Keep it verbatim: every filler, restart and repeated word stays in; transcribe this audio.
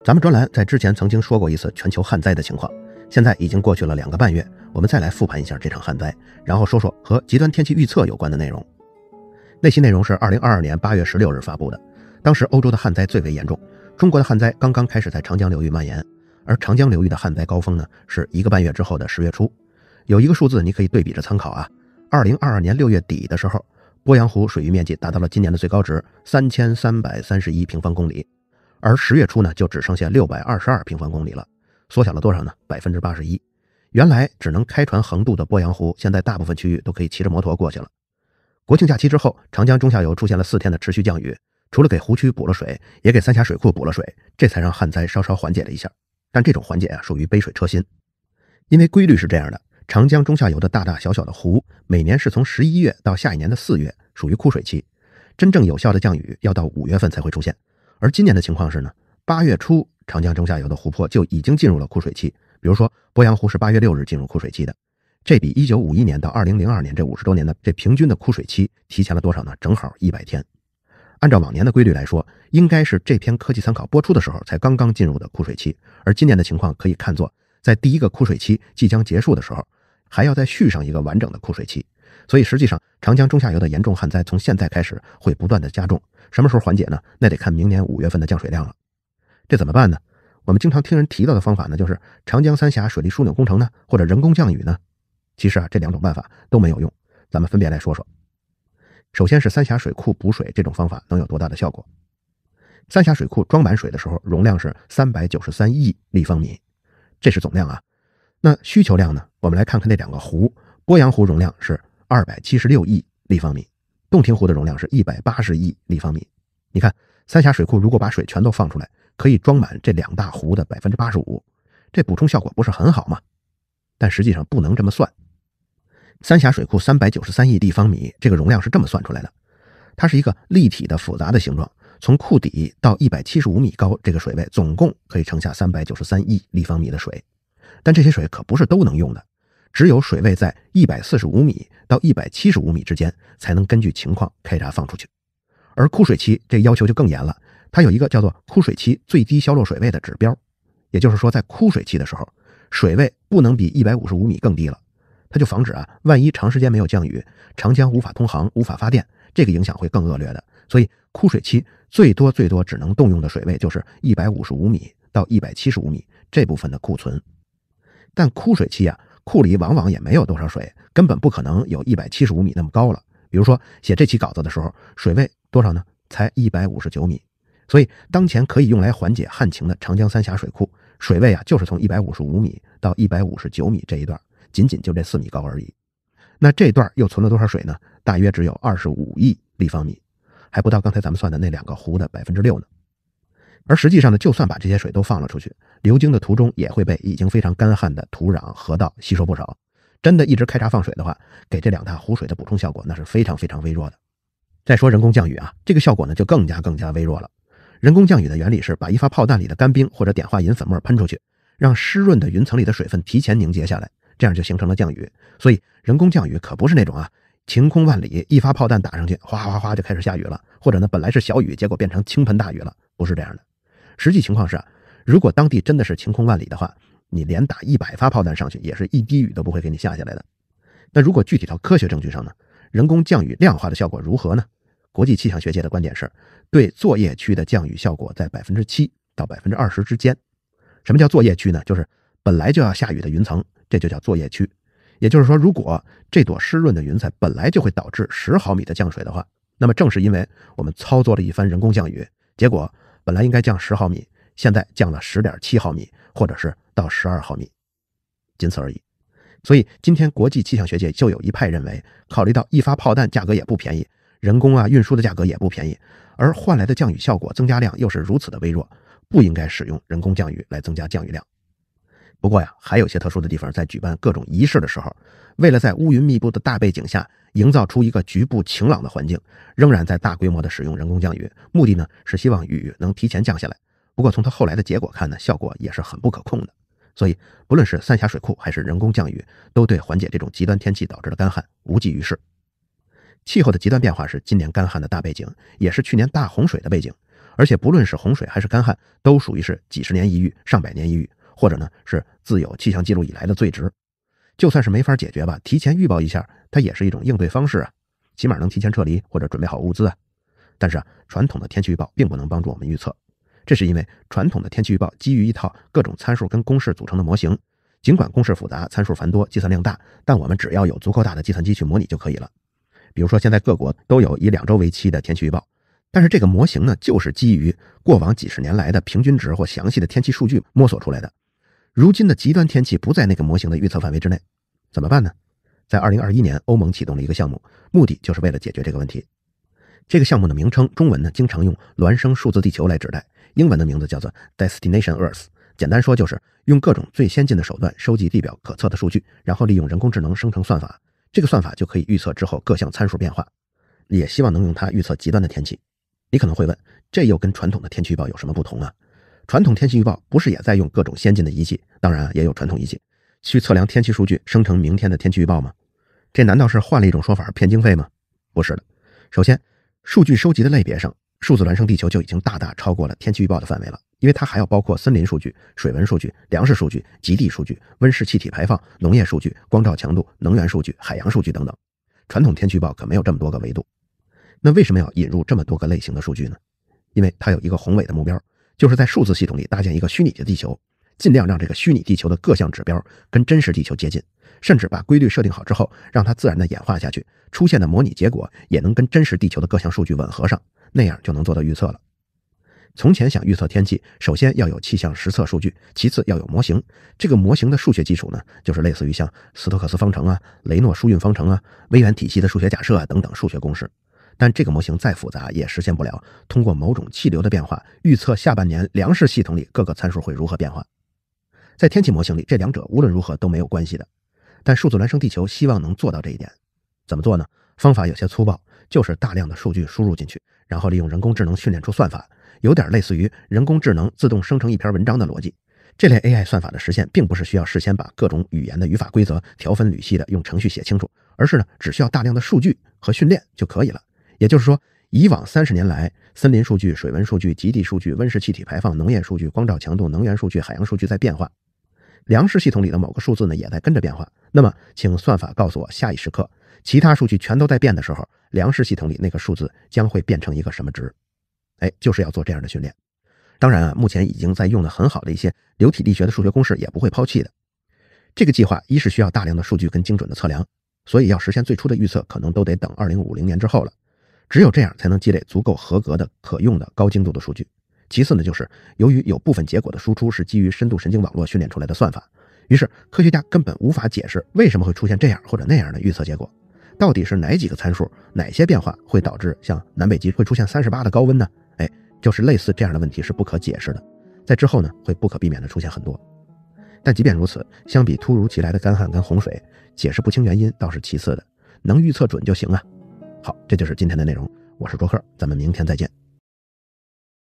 咱们专栏在之前曾经说过一次全球旱灾的情况，现在已经过去了两个半月，我们再来复盘一下这场旱灾，然后说说和极端天气预测有关的内容。那期内容是二零二二年八月十六日发布的，当时欧洲的旱灾最为严重，中国的旱灾刚刚开始在长江流域蔓延，而长江流域的旱灾高峰呢是一个半月之后的十月初。有一个数字你可以对比着参考啊，二零二二年六月底的时候，鄱阳湖水域面积达到了今年的最高值三千三百三十一平方公里，而十月初呢就只剩下六百二十二平方公里了，缩小了多少呢？ 百分之八十一。 原来只能开船横渡的鄱阳湖，现在大部分区域都可以骑着摩托过去了。国庆假期之后，长江中下游出现了四天的持续降雨，除了给湖区补了水，也给三峡水库补了水，这才让旱灾稍稍缓解了一下。但这种缓解啊属于杯水车薪。因为规律是这样的，长江中下游的大大小小的湖，每年是从十一月到下一年的四月属于枯水期，真正有效的降雨要到五月份才会出现。而今年的情况是呢，八月初长江中下游的湖泊就已经进入了枯水期，比如说鄱阳湖是八月六日进入枯水期的，这比一九五一年到二零零二年这五十多年的这平均的枯水期提前了多少呢？正好一百天。按照往年的规律来说，应该是这篇科技参考播出的时候才刚刚进入的枯水期，而今年的情况可以看作在第一个枯水期即将结束的时候，还要再续上一个完整的枯水期。所以实际上长江中下游的严重旱灾从现在开始会不断的加重，什么时候缓解呢？那得看明年五月份的降水量了。这怎么办呢？我们经常听人提到的方法呢，就是长江三峡水利枢纽工程呢，或者人工降雨呢。其实啊，这两种办法都没有用，咱们分别来说说。首先是三峡水库补水，这种方法能有多大的效果？三峡水库装满水的时候，容量是三百九十三亿立方米，这是总量啊。那需求量呢？我们来看看那两个湖，鄱阳湖容量是二百七十六亿立方米，洞庭湖的容量是一百八十亿立方米。你看三峡水库如果把水全都放出来，可以装满这两大湖的 百分之八十五， 这补充效果不是很好吗？但实际上不能这么算。三峡水库三百九十三亿立方米，这个容量是这么算出来的，它是一个立体的复杂的形状，从库底到一百七十五米高，这个水位总共可以盛下三百九十三亿立方米的水。但这些水可不是都能用的，只有水位在一百四十五米到一百七十五米之间才能根据情况开闸放出去。而枯水期这要求就更严了，它有一个叫做枯水期最低消落水位的指标，也就是说在枯水期的时候，水位不能比一百五十五米更低了，它就防止啊，万一长时间没有降雨，长江无法通航无法发电，这个影响会更恶劣的。所以枯水期最多最多只能动用的水位就是一百五十五米到一百七十五米这部分的库存。但枯水期啊，库里往往也没有多少水，根本不可能有一百七十五米那么高了。比如说写这期稿子的时候，水位多少呢？才一百五十九米。所以当前可以用来缓解旱情的长江三峡水库水位啊，就是从一百五十五米到一百五十九米这一段，仅仅就这四米高而已。那这段又存了多少水呢？大约只有二十五亿立方米，还不到刚才咱们算的那两个湖的 百分之六 呢。而实际上呢，就算把这些水都放了出去，流经的途中也会被已经非常干旱的土壤河道吸收不少。真的一直开闸放水的话，给这两大湖水的补充效果那是非常非常微弱的。再说人工降雨啊，这个效果呢就更加更加微弱了。人工降雨的原理是把一发炮弹里的干冰或者碘化银粉末喷出去，让湿润的云层里的水分提前凝结下来，这样就形成了降雨。所以人工降雨可不是那种啊晴空万里，一发炮弹打上去哗哗哗就开始下雨了，或者呢本来是小雨结果变成倾盆大雨了，不是这样的。实际情况是啊，如果当地真的是晴空万里的话，你连打一百发炮弹上去也是一滴雨都不会给你下下来的。那如果具体到科学证据上呢，人工降雨量化的效果如何呢？国际气象学界的观点是，对作业区的降雨效果在 百分之七 到 百分之二十 之间。什么叫作业区呢？就是本来就要下雨的云层，这就叫作业区。也就是说，如果这朵湿润的云彩本来就会导致十毫米的降水的话，那么正是因为我们操作了一番人工降雨，结果本来应该降十毫米，现在降了 十点七毫米，或者是到十二毫米，仅此而已。所以今天国际气象学界就有一派认为，考虑到一发炮弹价格也不便宜，人工啊运输的价格也不便宜，而换来的降雨效果增加量又是如此的微弱，不应该使用人工降雨来增加降雨量。不过呀，还有些特殊的地方，在举办各种仪式的时候，为了在乌云密布的大背景下营造出一个局部晴朗的环境，仍然在大规模的使用人工降雨，目的呢是希望雨能提前降下来。不过从它后来的结果看呢，效果也是很不可控的。所以不论是三峡水库还是人工降雨，都对缓解这种极端天气导致的干旱无济于事。气候的极端变化是今年干旱的大背景，也是去年大洪水的背景。 而且不论是洪水还是干旱，都属于是几十年一遇、上百年一遇，或者呢是自有气象记录以来的最值。就算是没法解决吧，提前预报一下，它也是一种应对方式啊，起码能提前撤离或者准备好物资啊。但是啊，传统的天气预报并不能帮助我们预测，这是因为传统的天气预报基于一套各种参数跟公式组成的模型，尽管公式复杂、参数繁多、计算量大，但我们只要有足够大的计算机去模拟就可以了。比如说现在各国都有以两周为期的天气预报，但是这个模型呢，就是基于过往几十年来的平均值或详细的天气数据摸索出来的。如今的极端天气不在那个模型的预测范围之内，怎么办呢？在二零二一年，欧盟启动了一个项目，目的就是为了解决这个问题。这个项目的名称中文呢，经常用孪生数字地球来指代，英文的名字叫做 Destination Earth。 简单说就是用各种最先进的手段收集地表可测的数据，然后利用人工智能生成算法，这个算法就可以预测之后各项参数变化，也希望能用它预测极端的天气。你可能会问，这又跟传统的天气预报有什么不同啊？传统天气预报不是也在用各种先进的仪器，当然也有传统仪器，去测量天气数据，生成明天的天气预报吗？这难道是换了一种说法骗经费吗？不是的。首先，数据收集的类别上，数字孪生地球就已经大大超过了天气预报的范围了，因为它还要包括森林数据、水文数据、粮食数据、极地数据、温室气体排放、农业数据、光照强度、能源数据、海洋数据等等。传统天气预报可没有这么多个维度。那为什么要引入这么多个类型的数据呢？因为它有一个宏伟的目标，就是在数字系统里搭建一个虚拟的地球，尽量让这个虚拟地球的各项指标跟真实地球接近，甚至把规律设定好之后，让它自然的演化下去，出现的模拟结果也能跟真实地球的各项数据吻合上，那样就能做到预测了。从前想预测天气，首先要有气象实测数据，其次要有模型。这个模型的数学基础呢，就是类似于像斯托克斯方程啊、雷诺疏运方程啊、微元体系的数学假设啊等等数学公式。但这个模型再复杂也实现不了通过某种气流的变化预测下半年粮食系统里各个参数会如何变化。在天气模型里，这两者无论如何都没有关系的。但数字孪生地球希望能做到这一点。怎么做呢？方法有些粗暴，就是大量的数据输入进去，然后利用人工智能训练出算法，有点类似于人工智能自动生成一篇文章的逻辑。这类 A I 算法的实现并不是需要事先把各种语言的语法规则条分缕析的用程序写清楚，而是呢只需要大量的数据和训练就可以了。也就是说，以往三十年来，森林数据、水文数据、极地数据、温室气体排放、农业数据、光照强度、能源数据、海洋数据在变化，粮食系统里的某个数字呢也在跟着变化。那么请算法告诉我，下一时刻其他数据全都在变的时候，粮食系统里那个数字将会变成一个什么值？哎，就是要做这样的训练。当然啊，目前已经在用的很好的一些流体力学的数学公式也不会抛弃的。这个计划一是需要大量的数据跟精准的测量，所以要实现最初的预测可能都得等二零五零年之后了。只有这样才能积累足够合格的可用的高精度的数据。其次呢，就是由于有部分结果的输出是基于深度神经网络训练出来的算法，于是科学家根本无法解释为什么会出现这样或者那样的预测结果。到底是哪几个参数、哪些变化会导致像南北极会出现三十八的高温呢？哎，就是类似这样的问题是不可解释的，在之后呢会不可避免的出现很多。但即便如此，相比突如其来的干旱跟洪水，解释不清原因倒是其次的，能预测准就行啊。好，这就是今天的内容，我是卓克，咱们明天再见。